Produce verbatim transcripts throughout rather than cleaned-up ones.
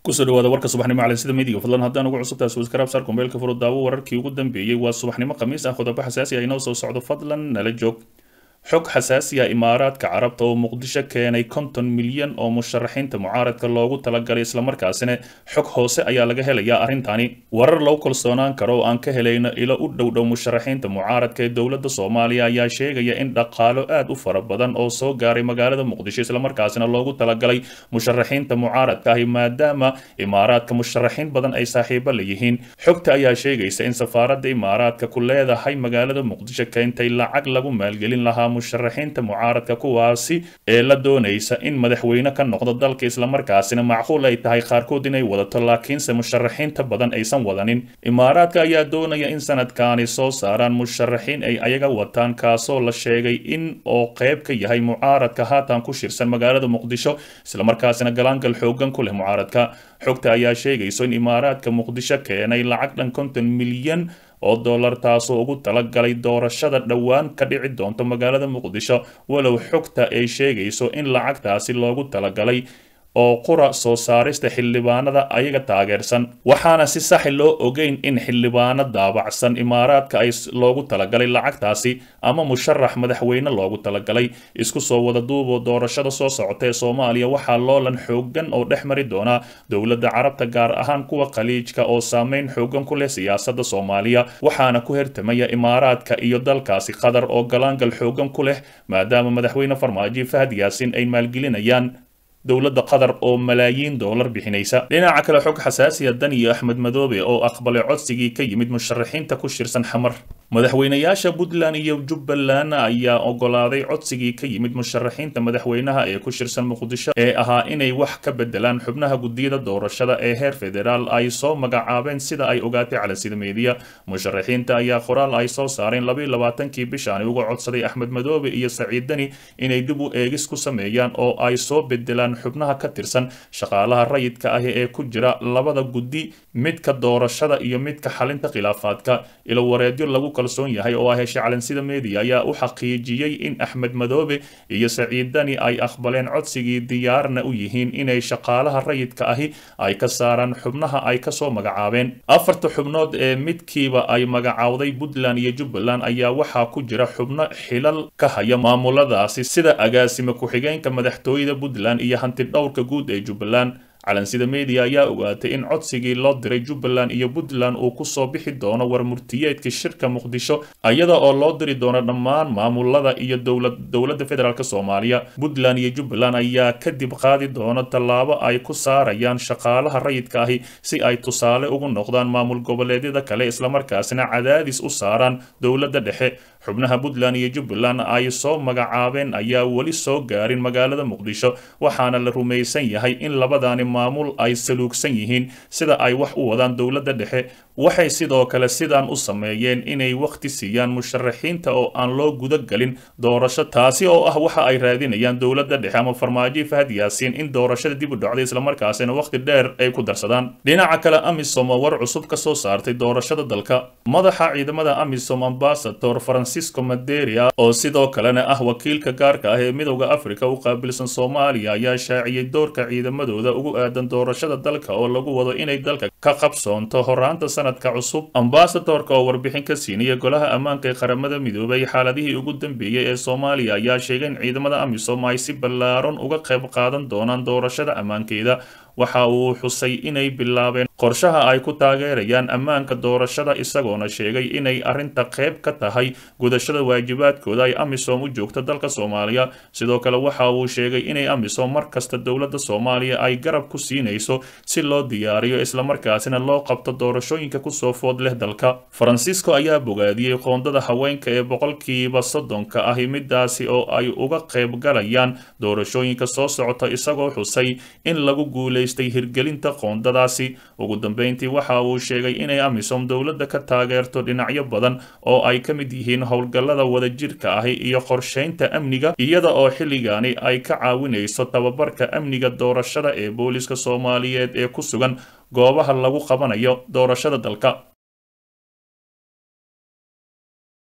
kusoo dhawaada warka subaxnimo cali sida midiga fadlan haddaan ugu cusubtahay subscribe sar kumbeelka furo daawo wararkii ugu dambeeyay waa subaxnimo khamiis ah qodobo xasaasi ah inoo soo socdo fadlan nala joog xog xasaasi ah imaaraadka carabta oo muqdisho keenay konton milyan oo musharaxiinta mucaaradka loogu talagalay islamarkaasina xog hoose ayaa laga helayaa arrintani warar lagu kalsoonaan karo oo aan ka helayno ilo u dhow dhow musharaxiinta mucaaradka ee dowladda Soomaaliya ayaa sheegaya in dhaqaalo aad u fara badan oo soo gaaray magaalada muqdisho islamarkaasina loogu talagalay musharaxiinta mucaaradka ah maadaama imaaraadka musharaxiin badan ay saaxiibo leeyihiin xogta ayaa sheegaysa in safaaradda imaaraadka ku leedahay magaalada muqdisho keentay lacag lagu maalgelin lahaa musharaxiinta mucaaradka kuwaasi ee la doonaysa in madaxweyne ka noqdo dalka islamarkaasina macquul ay tahay qaarkood inay wadato laakiinse musharaxiinta badan aysan wadanin imaaraadka ayaa doonaya in sanadkaani soo saaraan musharaxiin ay ayaga wataan kaasoo la sheegay in oo qayb ka yahay mucaaradka haatan ku shirsan magaalada muqdisho islamarkaasina galaangal xoogan ku leh mucaaradka xogta ayaa sheegayso in imaaraadka muqdisho keenay lacag dhan konton milyan oo dollar taasoo ugu talagalay doorashada dhawaan ka dhici doonto magaalada muqdisho walow xogta ay sheegayso in lacagtaasi loogu talagalay oo qura soo saarista xildhibaanada ayaga taageersan waxaana si sax loo ogeyn in xildhibaano daabacsan imaaraadka ay loogu talagalay lacagtaasi ama musharax madaxweyne loogu talagalay isku soo wada duubo doorashada soo socota ee Soomaaliya waxaa loolan xoogan oo dhexmari doona dowladda Carabta gaar ahaan kuwa khaliijka oo saameyn xoogan ku leh siyaasadda Soomaaliya waxaana ku hirtamaya imaaraadka iyo dalkaasi Qatar oo galaangal xoogan ku leh maadaama madaxweyne Farmaajo Fahad Yaasin ay maalgelinayaan dowladda Qatar oo malaayiin dollar bixinaysa dhinaca kale xog xasaasi ah Dan iyo Axmed Madoobe oo aqbalay codsigii ka yimid musharaxiinta ku shirsan xamar madaxweynayaasha Puntland iyo Jubbaland ayaa ogolaaday codsigii ka yimid musharaxiinta madaxweynaha ee ku shirsan Muqdisho ee ahaa inay wax ka bedelaan xubnaha gudiyada doorashada ee heer federaal ay soo magacaabeen sida ay ogaatay cala sida media musharaxiinta ayaa qoraal ay soo saareen laba iyo labaatankii bishaan uga codsaday Axmed Madoobe iyo Saciid Dani inay dib u eegis ku sameeyaan oo ay soo bedelaan xubnaha ka tirsan shaqaalaha rayidka ah ee ku jira labada gudi midka doorashada iyo midka xalinta khilaafaadka ilo wareedyo lagu kalsoon yahay oo ah hesha calansida media ayaa u xaqiijiyay in Axmed Madoobe iyo Saciid Dani ay aqbaleen codsigii diyaarna u yihiin inay shaqaalaha rayidka ahi ay ka saaraan xubnaha ay ka soo magacaabeen afarta xubnood ee midkiiba ay magacaawday Puntland iyo Jubbaland ayaa waxa ku jira xubno xilal ka haya maamuladaasi sida agaasima ku xigeenka madaxtooyada Puntland iyo hanti dhowrka guud ee Jubbaland calansida media ayaa ogaatay in codsigii loo diray Jubbaland iyo Puntland uu ku soo bixi doono war murtiyeedka shirka Muqdisho ayada oo loo diri doono dhammaan maamulada iyo dowlad dowladda federaalka Soomaaliya Puntland iyo Jubbaland ayaa kadib qaadi doona tallaabo ay ku saarayaan shaqaalaha rayidka ahi si ay tusaale ugu noqdaan maamul goboleedyada kale isla markaasina cadaadis u saaraan dowladda dhexe xubnaha Puntland iyo Jubbaland ay soo magacaabeen ayaa wali soo gaarin magaalada Muqdisho waxaana la rumaysan yahay in labadaani maamul ay saluugsan yihiin sida ay wax u wadaan dowladda dhexe waxay sidoo kale sidaan u sameeyeen inay waqti siiyaan musharaxiinta oo aan loo guda galin doorasho taasi oo ah waxa ay raadinayaan dowladda dhexe ama Farmaajo Fahad Yaasin in doorashada dib u dhacday isla markaasina waqti dheer ay ku darsadaan dhinaca kale AMISOM war cusub ka soo saartay doorashada dalka madaxa ciidamada AMISOM Ambassador Francisco Madeira oo sidoo kalena ah wakiilka gaarka ah ee midowga Afrika u qaabilsan Soomaaliya ayaa shaaciyay doorka ciidamadooda ugu aadan doorashada dalka oo lagu wado inay dalka ka qabsoonto horaanta sanadka cusub ambassadorka oo warbixin ka siinaya golaha ammaanka ee qaramada midoobay xaaladihii ugu dambeeyay ee Soomaaliya ayaa sheegay in ciidamada AMISOM ay si ballaaran uga qayb qaadan doonaan doorashada ammaankeeda waxa uu xusay inay bilaabeen qorshaha ay ku taageerayaan ammaanka doorashada isagoona sheegay inay arinta qayb ka tahay gudashada waajibaadkooda ay AMISOM u joogto dalka Soomaaliya sidoo kale waxa uu sheegay inay AMISOM markasta dowladda Soomaaliya ay garab ku siinayso si loo diyaariyo isla markaasina loo qabto doorashooyinka ku soo food leh dalka Francisco ayaa bogaadiyay qoondada haweenka ee boqolkiiba soddonka ah midaasi oo ay uga qayb galayaan doorashooyinka soo socota isagoo xusay in lagu guuleystay hirgelinta qoondadaasi ugu dambeyntii waxa uu sheegay inay AMISOM dowladda ka taageerto dhinacyo badan oo ay ka mid yihiin howlgallada wadajirka ah iyo qorsheynta amniga iyada oo xilligaani ay ka caawinayso tababarka amniga doorashada ee booliska Soomaaliyeed ee ku sugan goobaha lagu qabanayo doorashada dalka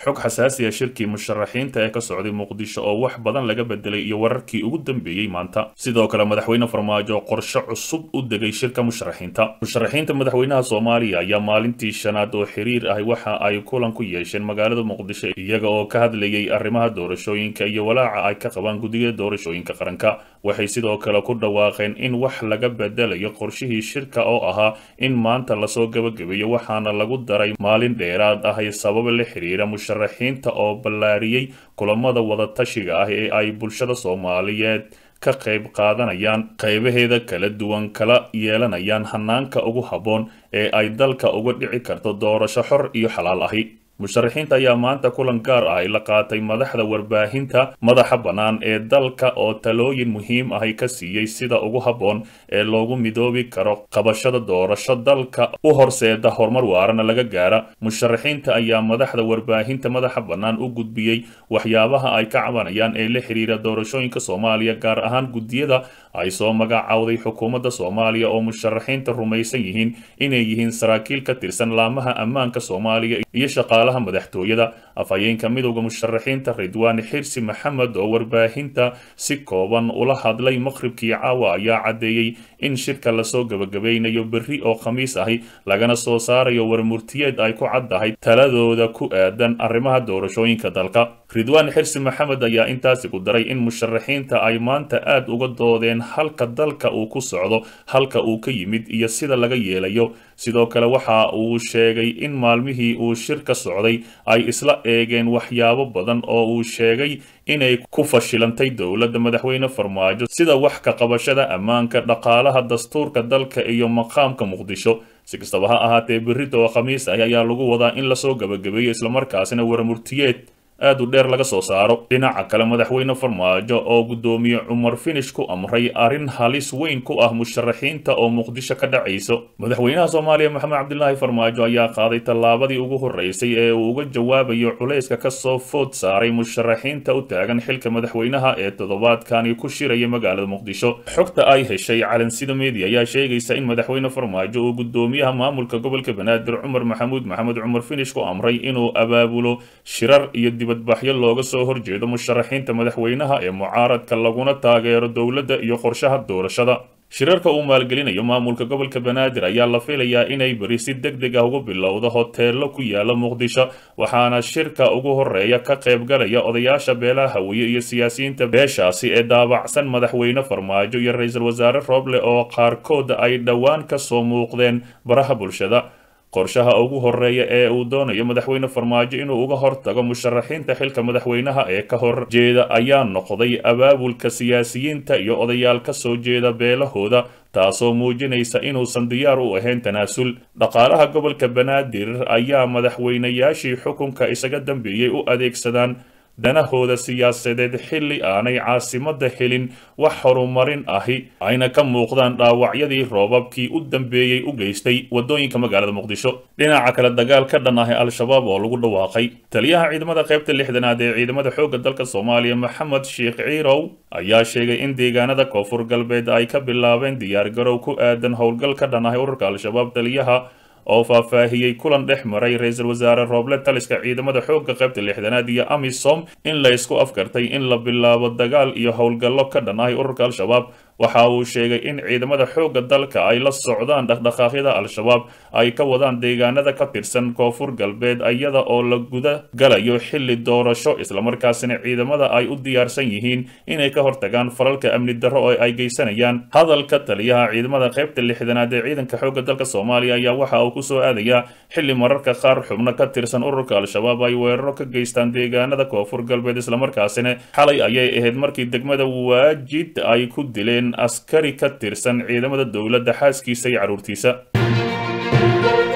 xog xasaasi ah shirkii musharaxiinta ee ka socday muqdisho oo wax badan laga bedelay iyo wararkii ugu dambeeyey maanta sidoo kale madaxweyne farmaajo qorshe cusub u degay shirka musharaxiinta musharaxiinta madaxweynaha Soomaaliya ayaa maalintii shanaad oo xiriir ah waxa ay kulan ku yeesheen magaalada muqdisho iyaga oo ka hadlayay arrimaha doorashooyinka iyo walaaca ay ka qabaan guddiga doorashooyinka qaranka waxay sidoo kale ku dhawaaqeen in wax laga bedelayo qorshihii shirka oo ahaa in maanta la soo gabagabeeyo waxaana lagu daray maalin dheeraad ah sabab la xiriira musharaxiinta oo ballaariyay kulamada wada tashiga ah ee ay bulshada Soomaaliyeed ka qayb qaadanayaan qaybaheeda kala duwan kala yeelanayaan hanaanka ugu haboon ee ay dalka uga dhici karto doorasho xor iyo xalaal ahi musharaxiinta ayaa maanta kulan gaar ah la qaatay madaxda warbaahinta madaxa banaan ee dalka oo talooyin muhiim ah ka siiyay sida ugu haboon ee loogu midoobi karo qabashada doorasho dalka u horseeda horumar waarana laga gaara musharaxiinta ayaa madaxda warbaahinta madaxa banaan u gudbiyay waxyaabaha ay ka cabanayaan ee la xiriira doorashooyinka Soomaaliya gaar ahaan gudiyada ay soo magacawday xukuumadda Soomaaliya oo musharaxiinta rumaysan yihiin inay yihiin saraakiil ka tirsan laamaha ammaanka Soomaaliya iyo shaqaalaha madaxtooyada afhayeenka midowga musharaxiinta Ridwaan Xirsi Maxamed oo warbaahinta si kooban ula hadlay maqribkii caawa ayaa cadeeyay in shirka la soo gabagabeynayo berri oo khamiis ahi lagana soo saarayo warmurtiyeed ay ku caddahay taladooda ku aadan arrimaha doorashooyinka dalka Ridwaan Xirsi Maxamed ayaa intaasi ku daray in musharaxiinta ay maanta aad uga doodeen halka dalka uu ku socdo halka uu ka yimid iyo sida laga yeelayo sidoo kale waxa uu sheegay in maalmihii uu shirka socday ay isla eegeen waxyaabo badan oo uu sheegay inay ku fashilantay dowladda madaxweyne Farmaajo sida wax ka qabashada ammaanka dhaqaalaha dastuurka dalka iyo maqaamka Muqdisho si kastaba ha ahaatee berrito oo khamiis ah ayaa lagu wadaa in la soo gabagabeeyo isla markaasina warmurtiyeed aad u dheer laga soo saaro dhinaca kale madaxweyne Farmaajo oo gudoomiye Cumar Finish ku amray arin halis weyn ku ah musharaxiinta oo Muqdisho ka dhacayso madaxweynaha Soomaaliya Maxamed Cabdullaahi Farmaajo ayaa qaaday tallaabadii ugu horeysay ee uu uga jawaabayo culayska ka soo food saaray musharaxiinta u taagan xilka madaxweynaha ee toddobaadkan ku shiraya magaalada Muqdisho xogta ay heshay calansida media ayaa sheegaysa in madaxweyne Farmaajo uu gudoomiyaha maamulka gobolka Banaadir Cumar Maxamuud Maxamed Cumar Finish ku amray inuu abaabulo shirar iyo badbaxyo looga soo horjeedo musharaxiinta madaxweynaha ee mucaaradka laguna taageero dowladda iyo qorshaha doorashada shirarka uu maalgelinayo maamulka gobolka Banaadir ayaa la filayaa inay bari si degdeg ah ugu bilowdo hoteelo ku yaala Muqdisho waxaana shirka ugu horeeya ka qayb galaya odayaasha beelaha Hawiye iyo siyaasiyiinta beeshaasi ee daabacsan madaxweyne Farmaajo iyo ra'iisul wasaare Roble oo qaarkood ay dhawaan ka soo muuqdeen baraha bulshada qorshaha ugu horeeya ee uu doonayo madaxweyne Farmaajo inuu uga hortago musharaxiinta xilka madaxweynaha ee ka hor jeeda ayaa noqday abaabulka siyaasiyiinta iyo odayaal ka soo jeeda beelahooda taasoo muujinaysa inuusan diyaar u ahayn tanaasul dhaqaalaha gobolka Banaadir ayaa madaxweynayaashii xukunka isaga dambeeyay u adeegsadaan danahooda siyaasadeed xilli aanay caasimadda helin wax horumarin ahi ayna ka muuqdaan dhaawacyadii roobabkii u dambeeyay u geystay wadooyinka magaalada Muqdisho dhinaca kale dagaal ka dhan ah al-shabaab oo lagu dhawaaqay taliyaha ciidamada qaybta lixdanaad ee ciidamada xoogga dalka Soomaaliya Maxamed Sheekh Ciirow ayaa sheegay in deegaanada koonfur galbeed ay ka bilaabeen diyaar garow ku aadan howlgal ka dhan ah ururka al-shabaab taliyaha oo faahfaahiyay kulan dhex maray ra'iisul wasaare Roble taliska ciidamada xoogga qaybta lixdanaad iyo AMISOM in la isku afkartay in la bilaabo dagaal iyo howlgallo ka dhan ah ururka al-shabaab waxa uu sheegay in ciidamada xoogga dalka ay la socdaan dhaqdhaqaaqyada al-shabaab ay ka wadaan deegaanada ka tirsan koonfur galbeed iyada oo la guda galayo xilli doorasho isla markaasina ciidamada ay u diyaarsan yihiin inay ka hortagaan falalka amni darro oo ay geysanayaan hadalka taliyaha ciidamada qaybta lixdanaad ee ciidanka xoogga dalka Soomaaliya ayaa waxa uu ku soo aadaya xilli mararka qaar xubno ka tirsan ururka al-shabaab ay weeraro ka geystaan deegaanada koonfur galbeed isla markaasina xalay ayay ahayd markii degmada Waajid ay ku dileen askari ka tirsan ciidamada dowladda xaaskiisa iyo caruurtiisa